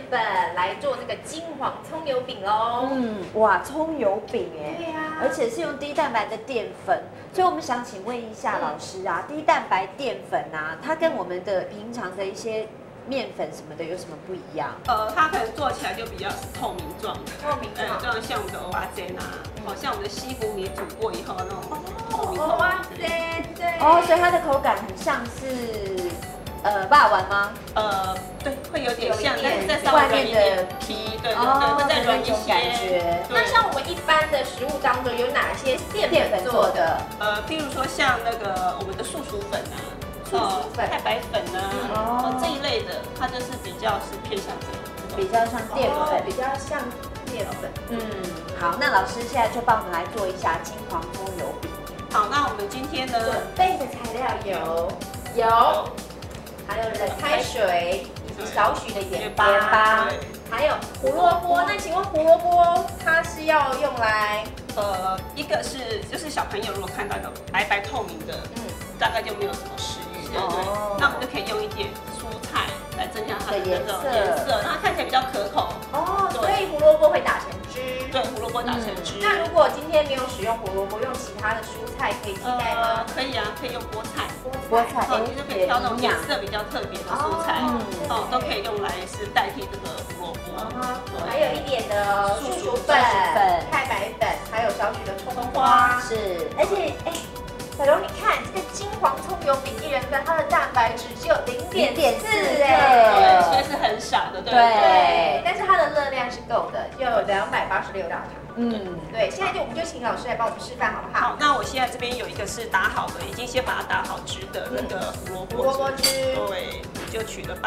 粉来做这个金黄葱油饼喽。 哇，葱油饼哎， 对呀， 而且是用低蛋白的淀粉，所以我们想请问一下老师啊，低蛋白淀粉啊，它跟我们的平常的一些面粉什么的有什么不一样？ 它可能做起来就比较是透明状的， 透明状， 就像我们的蚵仔煎啊，好像我们的西湖米煮过以后那种透明蚵仔煎，对。 哦，所以它的口感很像是霸丸吗？ 对，会有点像，但是再稍微外软一面的点皮，对，会再软一些感觉。 那像我们一般的食物当中有哪些淀粉做的？ 譬如说像那个我们的素薯粉啊。 素薯粉、 太白粉啊，这一类的，它就是比较是偏向这个， 比较像淀粉， 比较像淀粉。 好，那老师现在就帮我们来做一下金黄葱油饼。 好，那我们今天呢， 准备的材料有，还有冷开水以及少许的盐巴，还有胡萝卜。那请问胡萝卜它是要用来？ 一个是就是小朋友如果看到那种白白透明的，大概就没有什么食欲，对不对？那我们就可以用一点蔬菜来增加它的那个颜色，让它看起来比较可口。 哦，所以胡萝卜会打成汁。 对，胡萝卜打成汁。 那如果今天没有使用胡萝卜，用其他的蔬菜可以替代吗？ 可以啊，可以用菠菜。 菠菜， 你就可以挑那种颜色比较特别的蔬菜，都可以用来是代替这个胡萝卜。 还有一点的素薯粉、太白粉，还有少许的葱花。 是， 而且小柔，你看这个金黄葱油饼1人份，它的蛋白质只有0.4 对，所以是很少的， 对。但是它的热量是够的，有286大卡。对。现在我们就请老师来帮我们示范，好不好？ 好，那我现在这边有一个是打好的，已经先把它打好汁的那个胡萝卜汁，对，就取了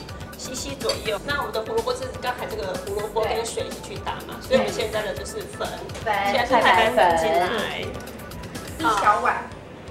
80cc 左右。那我们的胡萝卜是刚才这个胡萝卜跟水一起去打嘛，所以我们现在的就是粉，现在是太白粉进来 ，1小碗。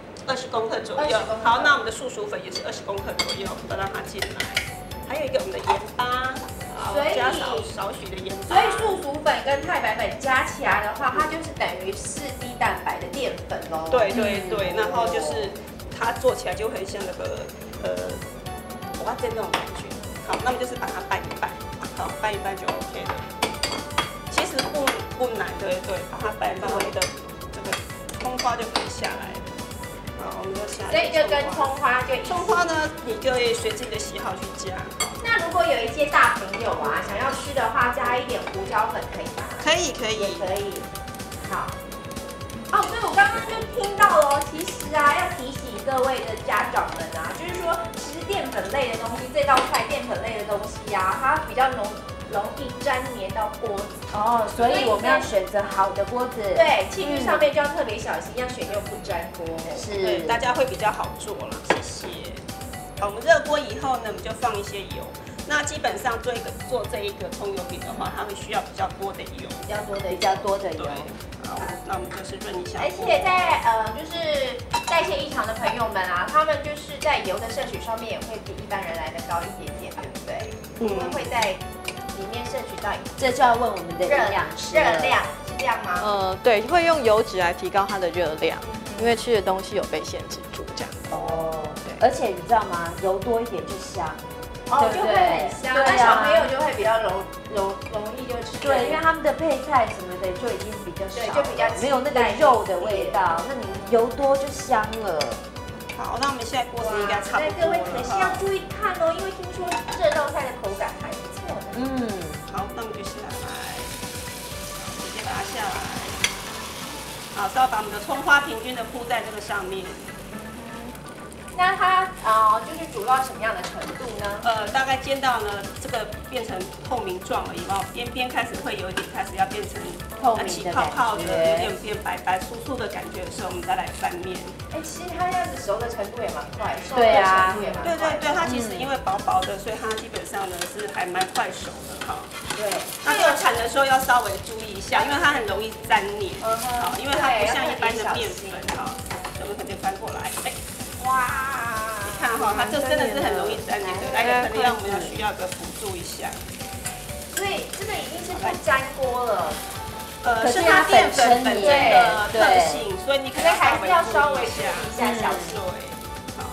20公克左右。好，那我们的素薯粉也是20公克左右，都让它进来。还有一个我们的盐巴，加少许的盐巴。 所以素薯粉跟太白粉加起来的话，它就是等于4低蛋白的淀粉喽。 对，然后就是它做起来就很像那个蚵仔煎那种感觉。好，那么就是把它拌一拌，好，拌一拌就 OK 了。其实不难，对，把它拌一拌，我们的这个葱花就可以下来了。好，我们就下来。 所以就跟葱花葱花呢，你可以随自己的喜好去加。 那如果有一些大朋友啊，想要吃的话，加一点胡椒粉可以吗？ 可以。 也可以。好。所以我刚刚就听到了，其实啊，要提醒各位的家长们啊，就是说，其实淀粉类的东西，这道菜淀粉类的东西啊，它比较容易粘黏到锅子。 所以我们要选择好的锅子。 对，器具上面就要特别小心，要选用不粘锅。 是，大家会比较好做了。谢谢。好，我们热锅以后呢，我们就放一些油。那基本上做这一个葱油饼的话，它会需要比较多的油， 比较多的油。 好，那我们就是润一下。 而且在就是代谢异常的朋友们啊，他们就是在油的摄取上面也会比一般人来的高一点点，对不对？我们会在里面摄取到， 这就要问我们的营养师热量是这样吗？ 对，会用油脂来提高它的热量，因为吃的东西有被限制住这样。 对。而且你知道吗？油多一点就香。 就会很香。那小朋友就会比较容易就吃。 对，因为他们的配菜什么的就已经比较少， 就比较没有那个肉的味道。那你油多就香了。 好，那我们现在锅子应该差不多了。 各位可是要注意看哦，因为听说这道菜的口感还不错的。 好，那我们就下来，直接把它下来。好，稍微把我们的葱花平均的铺在这个上面。 那它就是煮到什么样的程度呢？ 大概煎到呢这个变成透明状了以后，边开始会有一点开始要变成起泡泡的，有点变白白酥酥的感觉的时候，我们再来翻面。 其实它这样子熟的程度也蛮快， 对啊， 对，它其实因为薄薄的，所以它基本上呢是还蛮快熟的哈。 对， 那这个铲的时候要稍微注意一下，因为它很容易粘黏，好，因为它不像一般的面粉哈，我们可以翻过来，哇，你看哈，它这真的是很容易粘黏的，可能我们需要个辅助一下。 所以这个已经是不粘锅了。 是它淀粉本身的特性，所以你可能还是要稍微注意一下小心。 好，那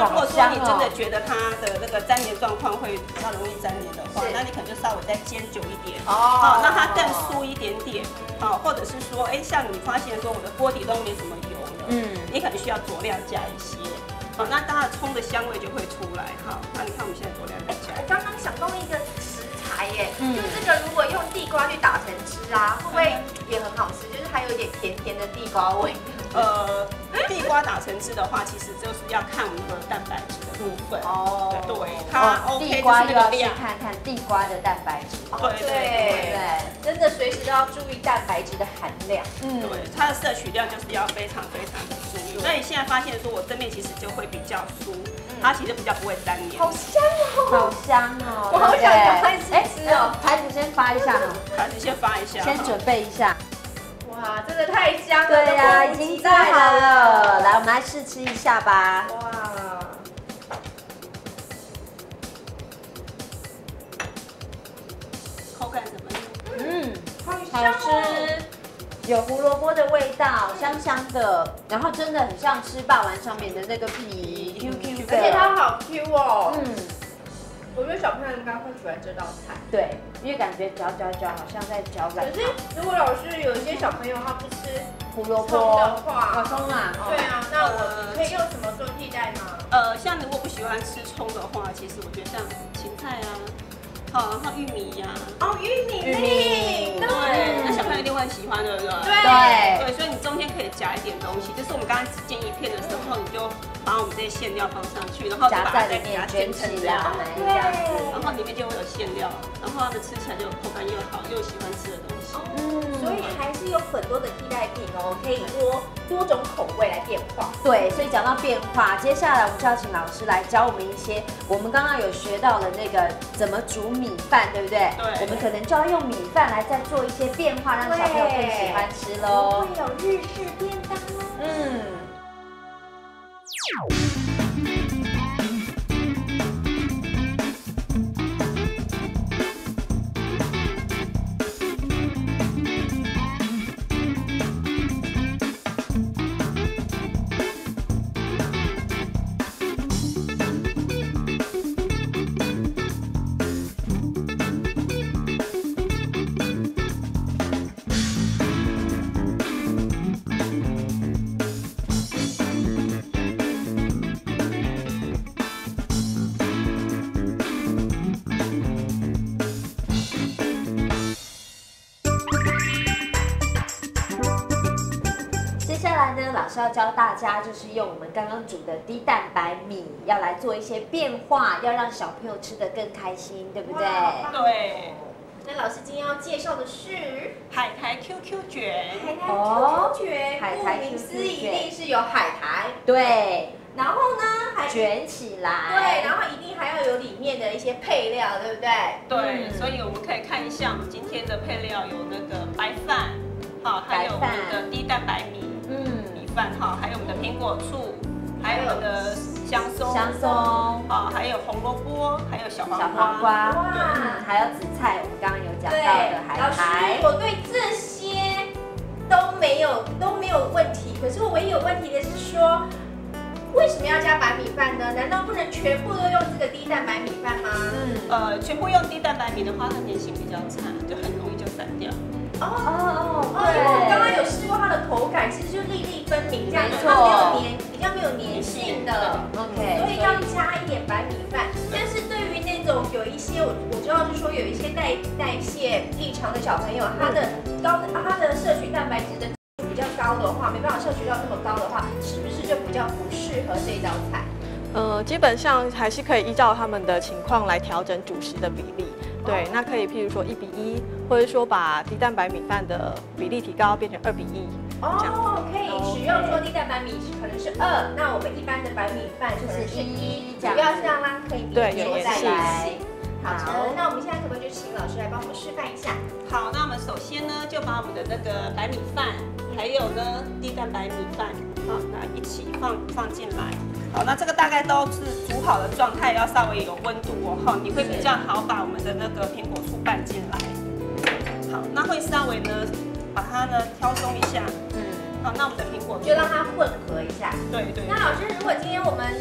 那如果说你真的觉得它的那个粘连状况会比较容易粘连的话，那你可能就稍微再煎久一点，好，让它更酥一点点，好，或者是说，哎，像你发现说我的锅底都没什么油了，你可能需要佐料加一些，好，那它的葱的香味就会出来，好，那你看我们现在佐料在加。 我刚刚想到一个食材耶，就这个如果用地瓜去打成汁啊，会不会也很好吃？就是还有一点甜甜的地瓜味。 地瓜打成汁的话，其实就是要看我们的蛋白质的部分。 哦， 对，它 OK 地瓜又要去就是那个量。 看看地瓜的蛋白质。 对， 真的随时都要注意蛋白质的含量。 对，它的摄取量就是要非常非常的注意。那你现在发现说我这面其实就会比较酥，它其实比较不会粘连。 好香哦！ 好香哦！ 我好想赶快吃哦。 牌子先发一下呢， 还是先发一下， 先准备一下。 哇，真的太香了！ 对呀，已经做好了。来，我们来试吃一下吧。 哇， 口感怎么样？ 好吃，有胡萝卜的味道，香香的，然后真的很像吃霸王上面的那个皮 ，QQ 的， 而且它好 Q 哦。我觉得小朋友应该会喜欢这道菜。 对，因为感觉嚼，好像在嚼软可是如果老师有一些小朋友他不吃胡萝卜葱的话， 葱啊， 对啊，那我可以用什么做替代吗？ 像如果不喜欢吃葱的话，其实我觉得像芹菜啊，好，然后玉米呀， 玉米， 对，那小朋友一定会喜欢，对不对？对，所以你中间可以夹一点东西，就是我们刚刚只煎一片的时候，你就把我们这些馅料放上去，然后夹在里面卷起来， 对， 然后里面就会有馅料，然后它们吃起来就口感又好，又喜欢吃的东西。 所以还是有很多的替代品哦，可以多种口味来变化。 对，所以讲到变化，接下来我们就要请老师来教我们一些我们刚刚有学到的那个怎么煮米饭，对不对？ 对。 我们可能就要用米饭来再做一些变化，让小朋友更喜欢吃喽。 会有日式便当哦。 老师要教大家，就是用我们刚刚煮的低蛋白米，要来做一些变化，要让小朋友吃得更开心，对不对？ 对。 那老师今天要介绍的是海苔 QQ 卷。 海苔 QQ 卷， 海苔 QQ 卷， 顾名思义，一定是有海苔。 对。 然后呢，还卷起来。 对，然后一定还要有里面的一些配料，对不对？ 对，所以我们可以看一下我们今天的配料有那个白饭，好，还有我们的低蛋白米。饭哈，还有我们的苹果醋，还有我们的香松，好，还有红萝卜，还有小黄瓜， 还有紫菜，我们刚刚有讲到的海苔。 老师，我对这些都没有问题，可是我唯一有问题的是说，为什么要加白米饭呢？难道不能全部都用这个低蛋白米饭吗？ 全部用低蛋白米的话，它粘性比较差，就很容易就散掉。 因为我刚刚有试过它的口感，其实就粒粒分明这样子，它比较没有粘性的。 OK， 所以要加一点白米饭。但是对于那种有一些我知道是说有一些代谢异常的小朋友，他的摄取蛋白质的比较高的话，没办法摄取到这么高的话，是不是就比较不适合这一道菜？ 基本上还是可以依照他们的情况来调整主食的比例。对，那可以譬如说1:1，或者说把低蛋白米饭的比例提高变成2:1。 可以使用说低蛋白米可能是2，那我们一般的白米饭可能是1，主要是让它可以连接在一起。好的，那我们现在可不可以就请老师来帮我们示范一下？ 好，那我们首先呢，就把我们的那个白米饭，还有呢低蛋白米饭，好，那一起放进来。好，那这个大概都是煮好的状态，要稍微有温度哦，哈，你会比较好把我们的那个苹果醋拌进来。好，那会稍微呢把它呢挑松一下。好，那我们的苹果醋就让它混合一下。 对。 那老师，如果今天我们家里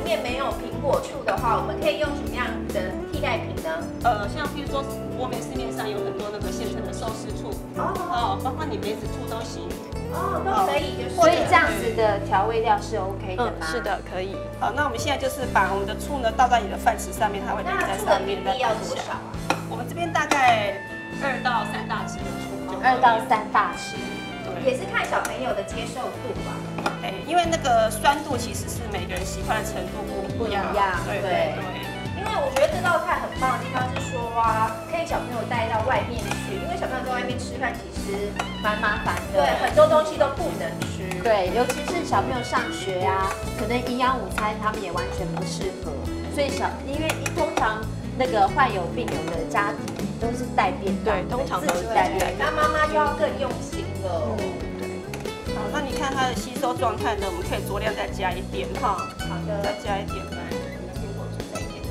面没有苹果醋的话，我们可以用什么样的替代品呢？ 像比如说我们市面上有很多那个现成的寿司醋，包括你梅子醋都行。 都可以，就是。 所以这样子的调味料是 OK 的吗？ 是的，可以。 好，那我们现在就是把我们的醋呢倒在你的饭匙上面，它会淋在上面。 那醋的比例要多少啊？ 我们这边大概2到3大匙的醋就 2到3大匙。 也是看小朋友的接受度吧。 因为那个酸度其实是每个人喜欢的程度不一样。对。 因为我觉得这道菜很棒的地方是说啊，可以小朋友带到外面去，因为小朋友在外面吃饭其实蛮麻烦的。 对，很多东西都不能吃。 对，尤其是小朋友上学啊，可能营养午餐他们也完全不适合。所以因为通常那个患有病友的家庭都是带便当， 对，通常都是带便当。 那妈妈就要更用心了。 好，那你看它的吸收状态呢？我们可以酌量再加一点。 好的， 再加一点来，苹果醋再一点。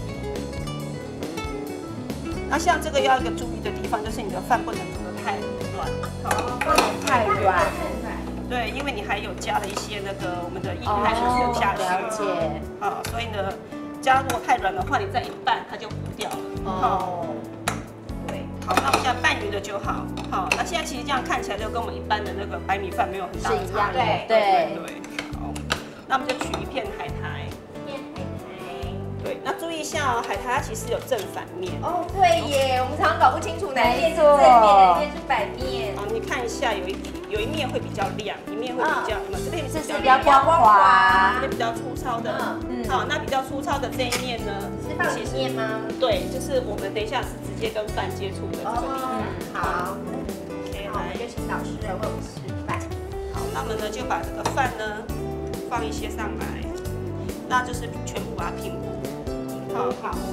那像这个要一个注意的地方，就是你的饭不能煮得太软， 不能太软。 对，因为你还有加了一些那个我们的液态的素下去。 了解。 所以呢，加如果太软的话，你再一拌它就糊掉了。对。好，那我们现在拌匀了就好。好，那现在其实这样看起来就跟我们一般的那个白米饭没有很大的差异。 对。 好，那我们就取一片海苔。对，那注意一下哦，海苔它其实有正反面。 对耶，我们常常搞不清楚哪一面是正面，哪一面是反面。 你看一下，有一面会比较亮，一面会比较这边是比较光滑， 这边比较粗糙的。好，那比较粗糙的这一面呢？ 是放里面吗？ 对，就是我们等一下是直接跟饭接触的这个地方。 好，OK，我们就请老师来为我们示范。 好，那么呢就把这个饭呢放一些上来，那就是全部把它平铺。好，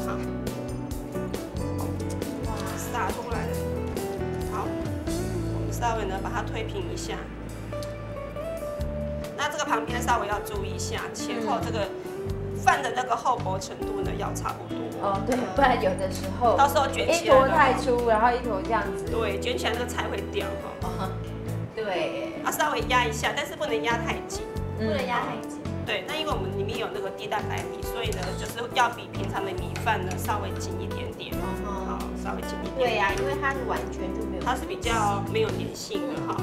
洒出来了。好，我们稍微呢把它推平一下。那这个旁边稍微要注意一下，前后这个饭的那个厚薄程度呢要差不多。 对，不然有的时候到时候卷起来一坨太粗，然后一坨这样子。 对，卷起来那个菜会掉对。 稍微压一下，但是不能压太紧。 不能压太紧。 对，那因为我们里面有那个低蛋白米，所以呢，就是要比平常的米饭呢稍微紧一点点。好，稍微紧一点。 对呀，因为它是完全就没有， 它是比较没有粘性的哈。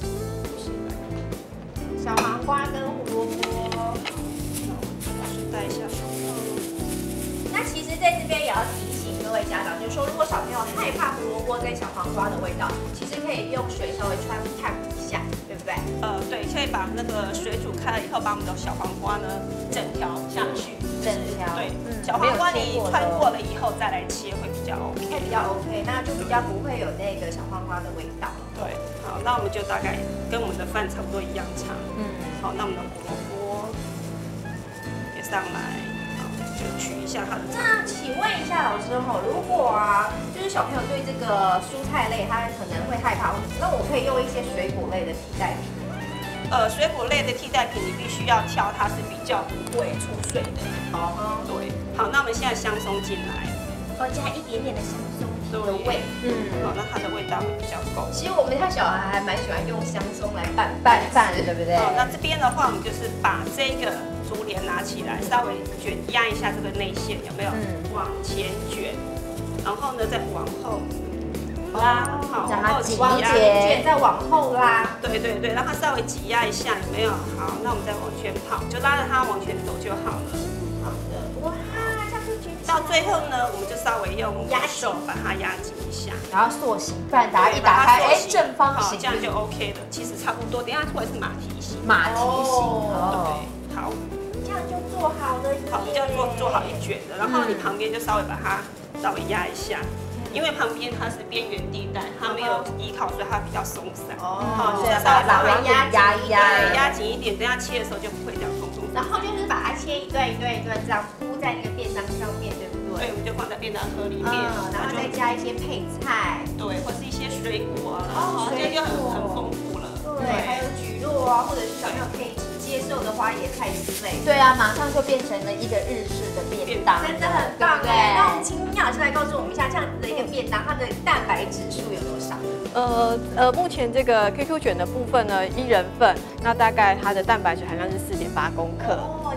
小黄瓜跟胡萝卜， 带一下手套。 那其实在这边也要提醒各位家长，就是说，如果小朋友害怕胡萝卜跟小黄瓜的味道，其实可以用水稍微穿烫一下，对不对？ 对，可以把那个水煮开了以后，把我们的小黄瓜呢整条下去。 整条。 对，小黄瓜你穿过了以后再来切会比较 OK。 会比较 OK，那就比较不会有那个小黄瓜的味道。 对，好，那我们就大概跟我们的饭差不多一样长。好，那我们的胡萝卜也上来，好，就取一下它的。 那请问一下老师如果就是小朋友对这个蔬菜类他可能会害怕，那我可以用一些水果类的替代品吗？ 水果类的替代品你必须要挑它是比较不会出水的。对，好，那我们现在香松进来， 加一点点的香松的味。 好，那它的味道会比较够。 其实我们家小孩还蛮喜欢用香松来拌饭，对不对？ 好，那这边的话，我们就是把这个竹帘拿起来，稍微压一下这个内馅，有没有？往前卷，然后呢再往后拉，好， 往后挤一点，再往后拉。 对，让它稍微挤压一下，有没有？好，那我们再往前跑，就拉着它往前走就好了。 好的，哇，这样就卷起来。 到最后呢，我们就稍微用手把它压紧一下， 然后塑形，不然打开，正方形， 这样就 OK 了。其实差不多，等一下出来是马蹄形。 马蹄形， 对，好， 这样就做好了。 好，你就做好一卷的，然后你旁边就稍微把它稍微压一下。因为旁边它是边缘地带，它没有依靠，所以它比较松散。 好，所以稍微压一压， 压紧一点，等下切的时候就不会这样松松。 然后就是把它切一段一段这样铺在那个便当上面，对不对？ 对，我们就放在便当盒里面， 然后再加一些配菜， 对，或是一些水果这样就很丰富了。 对，还有蒟蒻或者是小朋友可以接受的花椰菜之类。 对啊，马上就变成了一个日式的便当， 真的很棒哎！那我们请营养师来告诉我们一下，这样子的一个便当，它的蛋白质数有多少？ 目前这个 QQ 卷的部分呢，1人份，那大概它的蛋白质含量是4.8公克。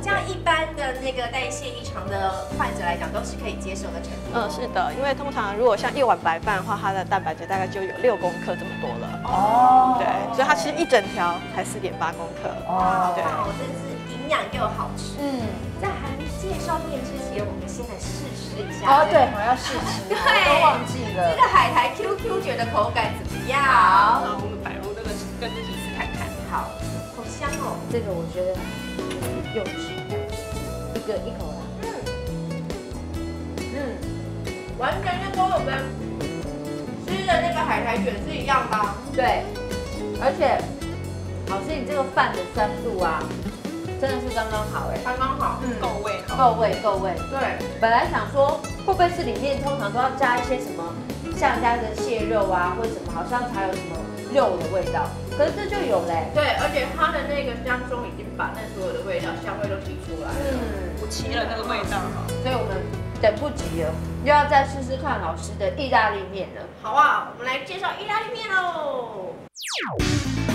这样一般的那个代谢异常的患者来讲，都是可以接受的程度。 是的，因为通常如果像一碗白饭的话，它的蛋白质大概就有6公克这么多了。 哦， 对，所以它吃一整条才4.8公克。 哇， 对好棒哦，真的是营养又好吃。 嗯， 在还没介绍面之前，我们先来试吃一下。 哦，对，我要试吃， 对我都忘记了这。个海苔 QQ 觉得口感怎么样？ 好，我们摆入这个跟自己试看看。 好，好香哦。 这个我觉得有质感，一口啦。 完全就跟我们吃的那个海苔卷是一样的。 对，而且老师，你这个饭的酸度啊，真的是刚刚好哎， 刚刚好。 够味哈。 够味够味。 对， 本来想说会不会是里面通常都要加一些什么像加的蟹肉啊，或者什么，好像才有什么肉的味道，可是这就有嘞。 对，而且它的那个香中已经把那所有的味道、香味都提出来了。 补齐了那个味道哈。 所以我们等不及了，又要再试试看老师的意大利面了。 好啊，我们来介绍意大利面喽。